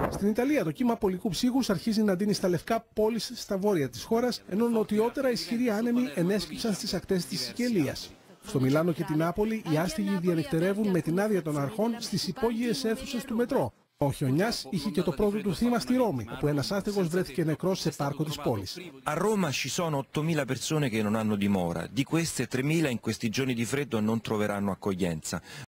Στην Ιταλία, το κύμα πολικού ψύχους αρχίζει να ντύνει στα λευκά πόλεις στα βόρεια της χώρας, ενώ νοτιότερα ισχυροί άνεμοι ενέσκυψαν στις ακτές της Σικελίας. Στο Μιλάνο και την Νάπολη, οι άστιγοι διανυκτερεύουν με την άδεια των αρχών στις υπόγειες αίθουσες του μετρό. Ο χιονιάς είχε και το πρώτο του θύμα στη Ρώμη, όπου ένας άστεγος βρέθηκε νεκρός σε πάρκο της πόλης. A Roma ci sono 8.000 persone che non hanno dimora, di queste 3.000 in questi giorni di freddo non troveranno accoglienza.